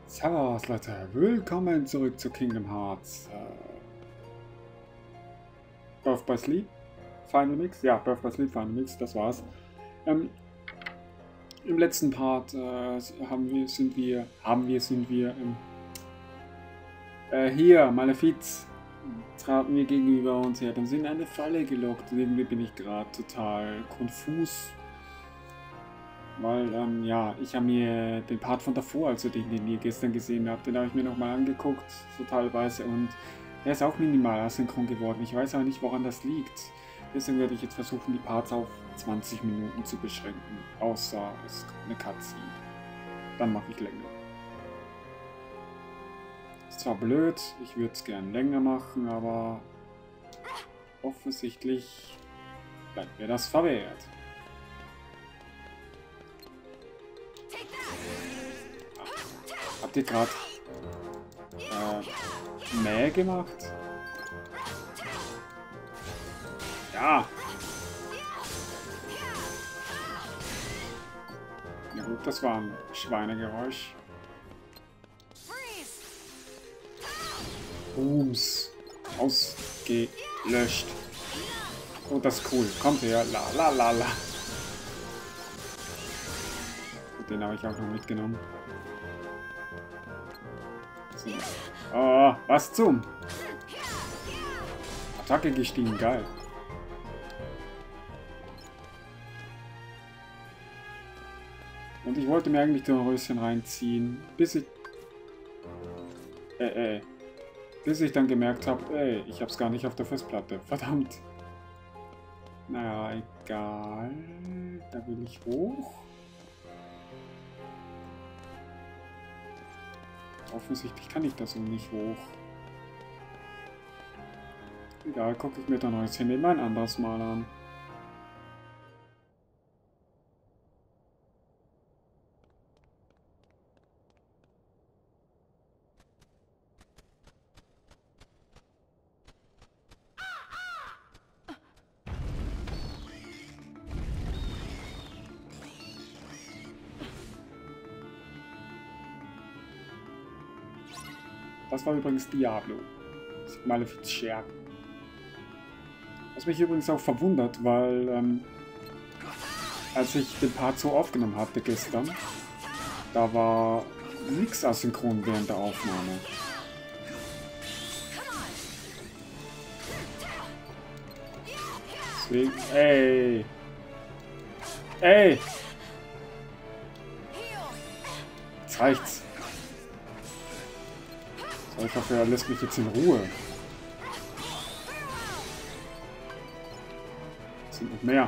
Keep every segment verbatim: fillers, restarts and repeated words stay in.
Servus Leute, willkommen zurück zu Kingdom Hearts. Äh, Birth by Sleep, Final Mix, ja, Birth by Sleep, Final Mix, das war's. Ähm, Im letzten Part äh, haben wir, sind wir, haben wir, sind wir, ähm, äh, hier, Malefiz, traten mir gegenüber und sie hat uns in eine Falle gelockt. Irgendwie bin ich gerade total konfus. Weil, ähm, ja, ich habe mir den Part von davor, also den, den ihr gestern gesehen habt, den habe ich mir nochmal angeguckt, so teilweise, und der ist auch minimal asynchron geworden. Ich weiß aber nicht, woran das liegt. Deswegen werde ich jetzt versuchen, die Parts auf zwanzig Minuten zu beschränken, außer es kommt eine Cutscene. Dann mache ich länger. Ist zwar blöd, ich würde es gern länger machen, aber offensichtlich bleibt mir das verwehrt. Habt ihr gerade äh, Mäh gemacht? Ja. Na gut, das war ein Schweinegeräusch. Booms. Ausgelöscht. Oh, das ist cool. Kommt her. La la la la. Den habe ich auch noch mitgenommen. Oh, was zum? Attacke gestiegen, geil. Und ich wollte mir eigentlich Dornröschen reinziehen, bis ich... Äh, äh. Bis ich dann gemerkt habe, ey, ich hab's gar nicht auf der Festplatte. Verdammt. Naja, egal. Da will ich hoch. Offensichtlich kann ich das so nicht hoch. Egal, gucke ich mir dann neues Handy mal ein anderes Mal an. Das war übrigens Diablo. Malefiz Schergen. Was mich übrigens auch verwundert, weil ähm, als ich den Part so aufgenommen hatte gestern, da war nichts asynchron während der Aufnahme. Deswegen, ey! Ey! Jetzt reicht's. So, ich hoffe, er lässt mich jetzt in Ruhe. Es sind noch mehr.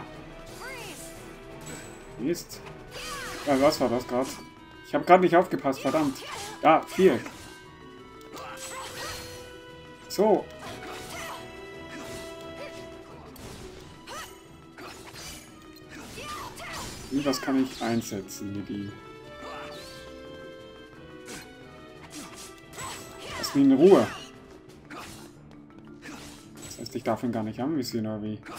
Mist. Ja, was war das gerade? Ich habe gerade nicht aufgepasst, verdammt. Ja, vier. So. Und was kann ich einsetzen mit ihm? Lass mich in Ruhe. Das heißt, ich darf ihn gar nicht anvisieren, oder wie?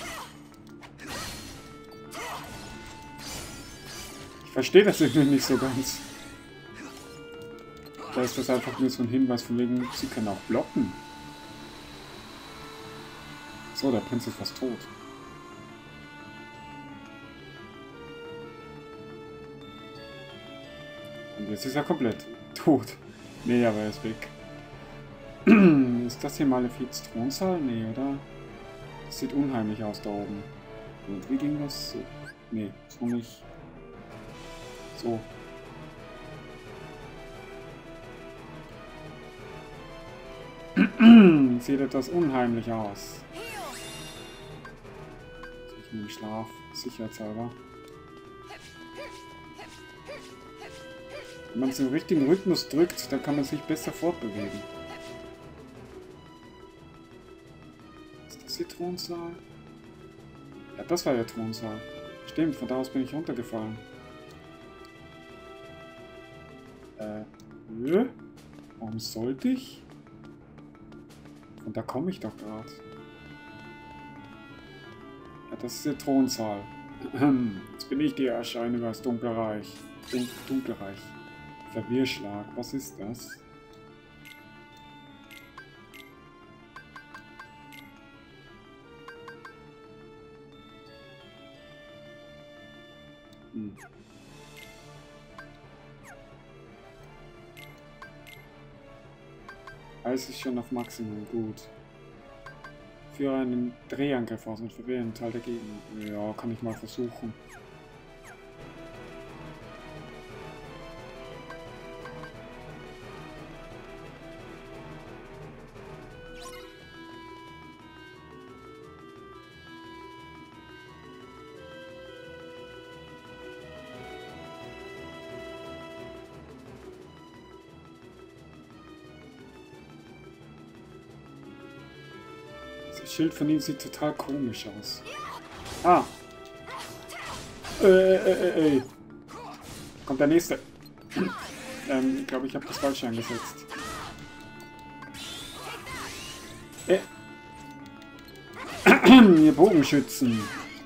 Ich verstehe das irgendwie nicht so ganz. Da ist das einfach nur so ein Hinweis von wegen, sie können auch blocken. So, der Prinz ist fast tot. Und jetzt ist er komplett tot. Nee, aber er ist weg. Ist das hier Malefiz Thronsaal? Nee, oder? Das sieht unheimlich aus da oben. Und wie ging das? So. Nee, so nicht. So. Sieht etwas unheimlich aus. Ich nehme Schlaf, sicherheitshalber. Wenn man es im richtigen Rhythmus drückt, dann kann man sich besser fortbewegen. Ist das hier Thronsaal? Ja, das war der Thronsaal. Stimmt, von da aus bin ich runtergefallen. Äh, warum sollte ich? Und da komme ich doch gerade. Ja, das ist der Thronsaal. Jetzt bin ich die Erscheinung aus Dunkelreich. Dun Dunkelreich. Verwirrschlag, was ist das? Hm. Alles ist schon auf Maximum, gut. Führe einen Drehangriff aus und verwirre einen Teil der Gegner. Ja, kann ich mal versuchen. Das Schild von ihm sieht total komisch aus. Ah! Äh, äh, äh, äh. Kommt der nächste. ähm, ich glaube, ich habe das falsch eingesetzt. Äh. Ihr Bogenschützen.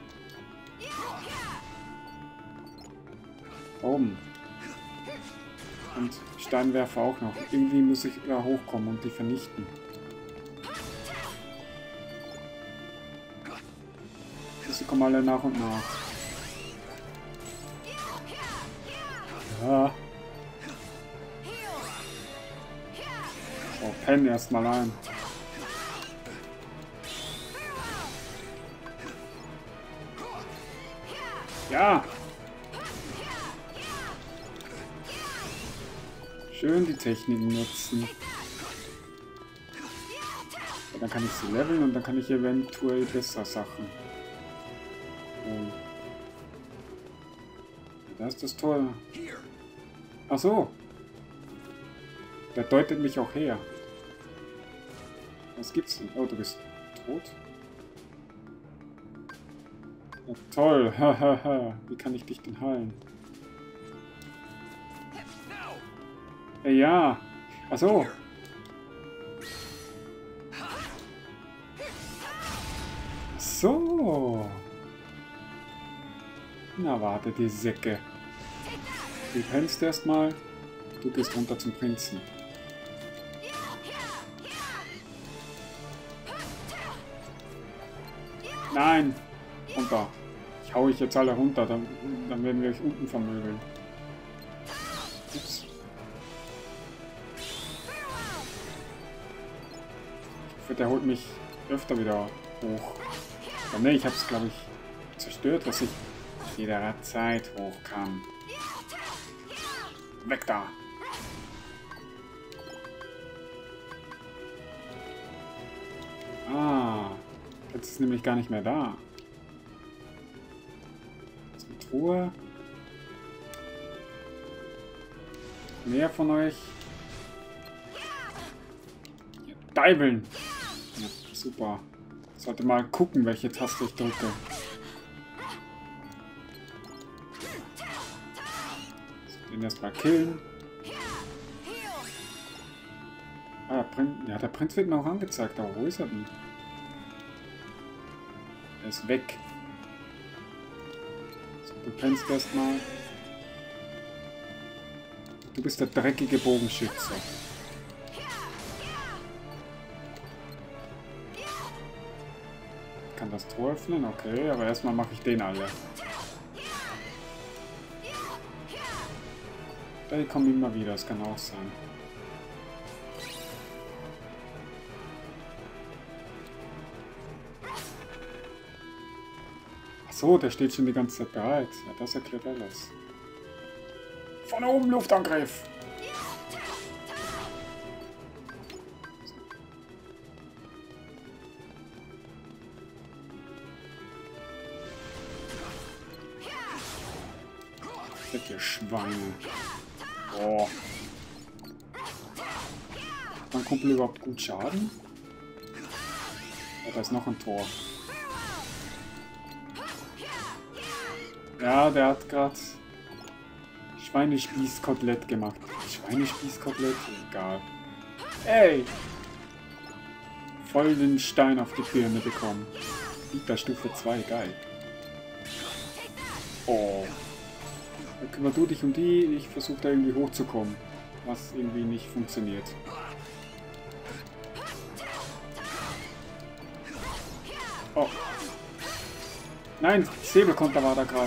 Oben. Und Steinwerfer auch noch. Irgendwie muss ich da hochkommen und die vernichten. Sie kommen alle nach und nach. Ja. So, pennen erstmal ein. Ja. Schön die Techniken nutzen. Ja, dann kann ich sie leveln und dann kann ich eventuell besser Sachen. Oh. Da ist das Tor. Ach so. Der deutet mich auch her. Was gibt's denn? Oh, du bist tot? Ja, toll. Hahaha. Wie kann ich dich denn heilen? Ja. Ach so. So. Na, warte, die Säcke. Du pennst erstmal. Du gehst runter zum Prinzen. Nein! Runter. Ich hau euch jetzt alle runter, dann, dann werden wir euch unten vermöbeln. Ups. Ich hoffe, der holt mich öfter wieder hoch. Aber ne, ich hab's, glaube ich, zerstört, was ich jederzeit hoch kann. Weg da! Ah, jetzt ist nämlich gar nicht mehr da. Das ist eine Truhe. Mehr von euch. Ja, Deibeln! Ja, super. Ich sollte mal gucken, welche Taste ich drücke. Den erstmal killen. Ah, der Prinz, ja, der Prinz wird noch angezeigt, aber wo ist er denn? Er ist weg. So, du pennst erstmal. Du bist der dreckige Bogenschütze. Ich kann das Tor öffnen? Okay, aber erstmal mache ich den alle. Die kommen immer wieder, das kann auch sein. Achso, der steht schon die ganze Zeit bereit. Ja, das erklärt alles. Von oben Luftangriff! Fette Schweine. Oh. Hat mein Kumpel überhaupt gut Schaden? Ja, da ist noch ein Tor. Ja, der hat gerade Schweinespießkotelett gemacht. Schweinespießkotelett? Egal. Ey! Voll den Stein auf die Birne bekommen. Bieter Stufe zwei, geil. Oh. Dann kümmer du dich um die, ich versuche da irgendwie hochzukommen. Was irgendwie nicht funktioniert. Oh. Nein, Säbelkonter war da gerade.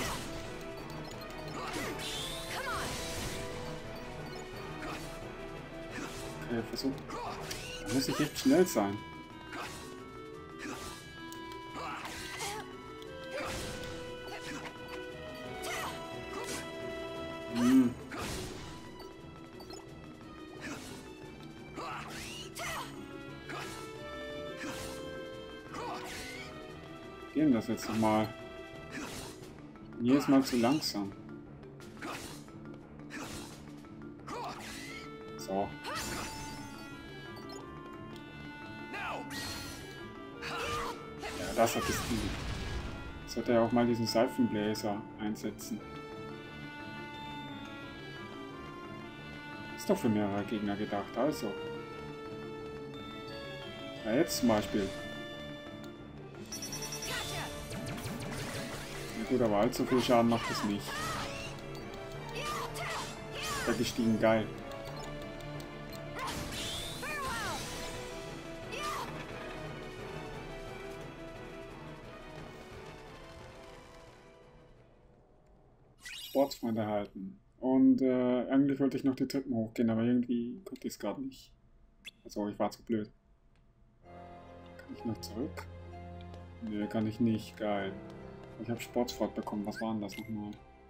Okay, versuch. Da muss ich echt schnell sein. Hm. Gehen das jetzt nochmal. Jedes Mal zu langsam. So. Ja, das hat das Ziel. Sollte er auch mal diesen Seifenbläser einsetzen. Ist doch für mehrere Gegner gedacht, also. Ja, jetzt zum Beispiel. Ja, gut, aber allzu viel Schaden macht es nicht. Der gestiegen, geil. Sportsfreund erhalten. Und äh, eigentlich wollte ich noch die Treppen hochgehen, aber irgendwie konnte ich es gerade nicht. Also ich war zu blöd. Kann ich noch zurück? Nee, kann ich nicht. Geil. Ich habe Sportsfreund bekommen. Was war denn das nochmal?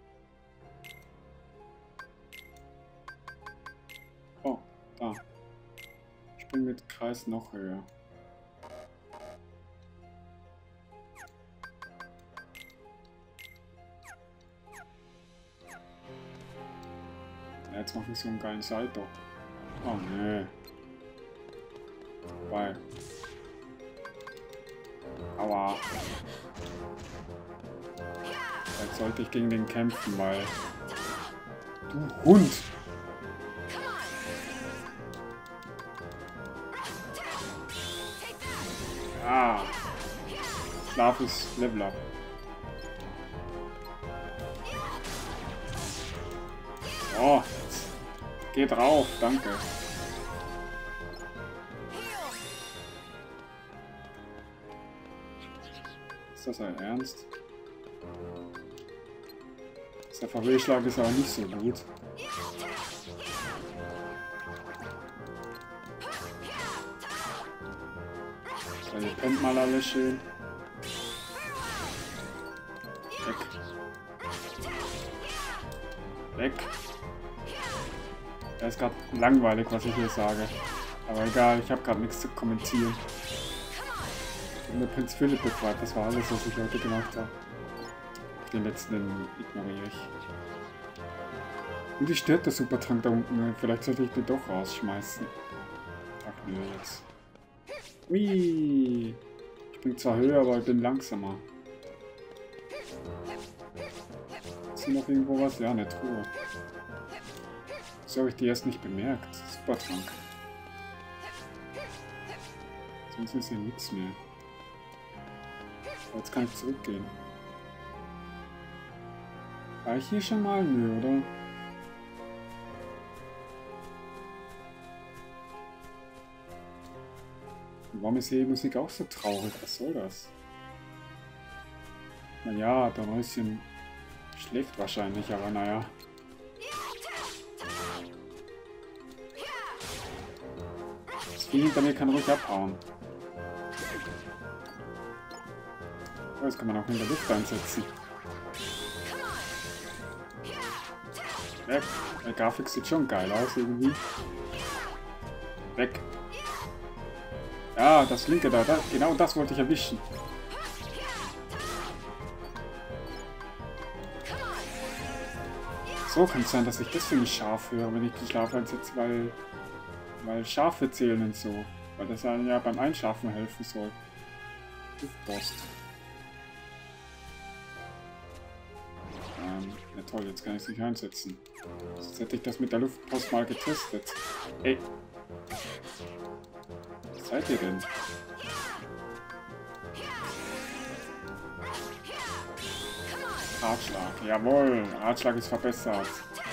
Oh, da. Spring mit Kreis noch höher. Ja, jetzt mache ich so einen geilen Salto. Oh nee. Vorbei. Aua. Jetzt sollte ich gegen den kämpfen, weil... Du Hund! Ah! Schlaf ist Level Up. Oh, jetzt. Geh drauf, danke. Ist das ein Ernst? Der V W-Schlag ist aber nicht so gut. So, ihr pennt mal alle schön. Weg. Weg. Das ist gerade langweilig, was ich hier sage. Aber egal, ich habe gerade nichts zu kommentieren. Und der Prinz Philipp befreit, das war alles, was ich heute gemacht habe. Den letzten ignoriere ich. Und die stört der Supertrank da unten. Vielleicht sollte ich den doch rausschmeißen. Ach nö, jetzt. Ui. Ich bin zwar höher, aber ich bin langsamer. Ist hier noch irgendwo was? Ja, eine Truhe. So habe ich die erst nicht bemerkt. Supertrank. Sonst ist hier nichts mehr. Jetzt kann ich zurückgehen. War ich hier schon mal? Nö, oder? Warum ist hier die Musik auch so traurig? Was soll das? Naja, Dornröschen schläft wahrscheinlich, aber naja. Das Vieh hinter mir kann ruhig abhauen. Das kann man auch in der Luft einsetzen. Weg. Der Grafik sieht schon geil aus irgendwie. Weg. Ja, das linke da, da. Genau das wollte ich erwischen. So kann es sein, dass ich das für mich scharf höre, wenn ich die Schafe einsetze, weil, weil Schafe zählen und so. Weil das ja beim Einschlafen helfen soll. Luftpost. Ähm, ja toll, jetzt kann ich es nicht einsetzen. Jetzt hätte ich das mit der Luftpost mal getestet. Ey. Was seid ihr denn? Ratschlag. Jawohl, Ratschlag ist verbessert.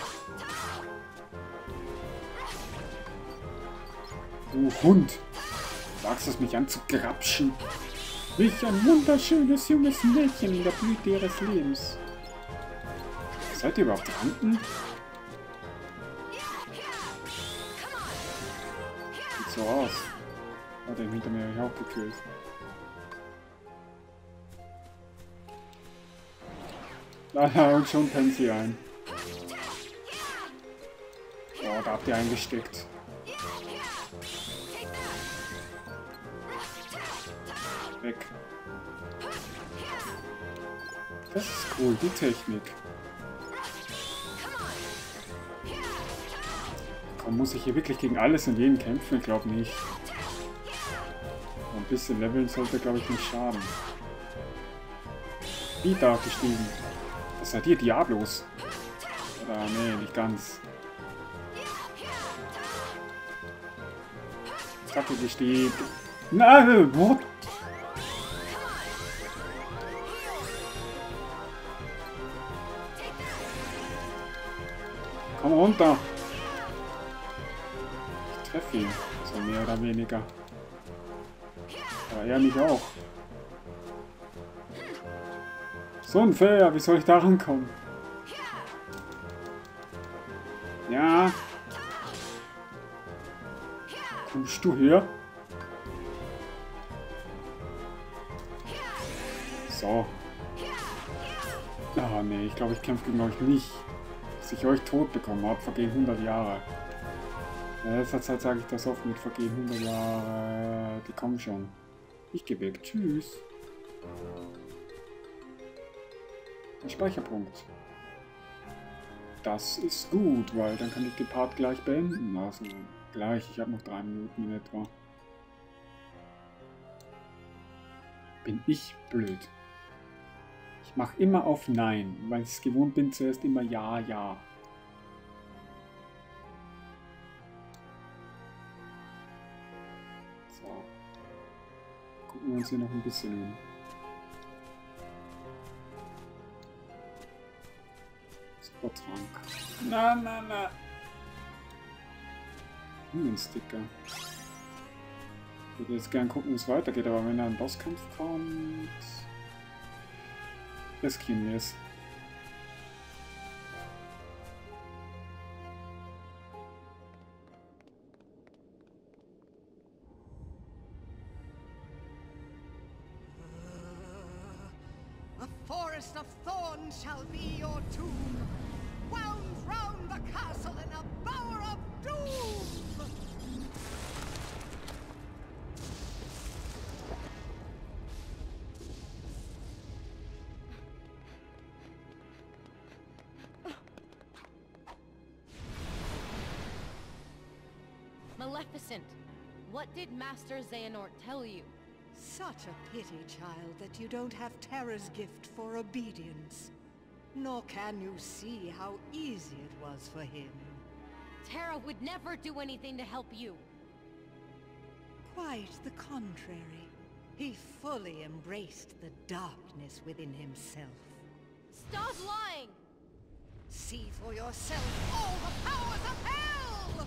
Du Hund. Wagst es mich an zu grapschen? Ich ein wunderschönes junges Mädchen in der Blüte ihres Lebens. Seid ihr überhaupt Ranken? Sieht so aus. Hat er hinter mir auch gekillt. Ah, und schon pennt sie ein. Oh, da habt ihr eingesteckt. Weg. Das ist cool, die Technik. Komm, muss ich hier wirklich gegen alles und jeden kämpfen? Ich glaube nicht. Ein bisschen leveln sollte, glaube ich, nicht schaden. Wieder gestiegen. Was seid ihr, Diablos? Oder, nee, nicht ganz. Zacke gestiegen. Nein, what? Komm runter. Ich treffe ihn. So mehr oder weniger. Aber er mich auch. So unfair, wie soll ich da rankommen? Ja. Kommst du her? So. Ah, nee, ich glaube, ich kämpfe gegen euch nicht. Dass ich euch tot bekommen habe, vergehen hundert Jahre. In letzter Zeit sage ich das oft mit vergehen hundert Jahre. Die kommen schon. Ich gehe weg. Tschüss. Ein Speicherpunkt. Das ist gut, weil dann kann ich den Part gleich beenden. Also gleich, ich habe noch drei Minuten in etwa. Bin ich blöd. Ich mache immer auf Nein, weil ich es gewohnt bin, zuerst immer Ja, Ja. So. Gucken wir uns hier noch ein bisschen um. Trank. Na, na, na. Hm, ein Sticker. Ich würde jetzt gern gucken, wie es weitergeht, aber wenn da ein Bosskampf kommt... riskieren wir es. A forest of thorns shall be your tomb. Wound round the castle in a bower of doom! Maleficent, what did Master Xehanort tell you? Such a pity, child, that you don't have Terra's gift for obedience. Nor can you see how easy it was for him. Terra would never do anything to help you. Quite the contrary. He fully embraced the darkness within himself. Stop lying! See for yourself all the powers of hell!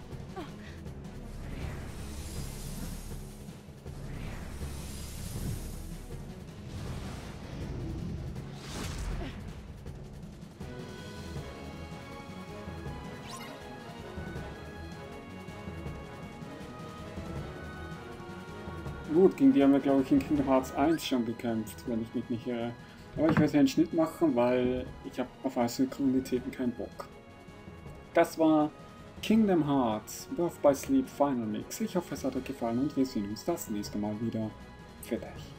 Gut, gegen die haben wir, glaube ich, in Kingdom Hearts eins schon gekämpft, wenn ich mich nicht irre. Aber ich werde hier einen Schnitt machen, weil ich habe auf Asynchronitäten keinen Bock. Das war Kingdom Hearts Birth by Sleep Final Mix. Ich hoffe, es hat euch gefallen und wir sehen uns das nächste Mal wieder. Für dich.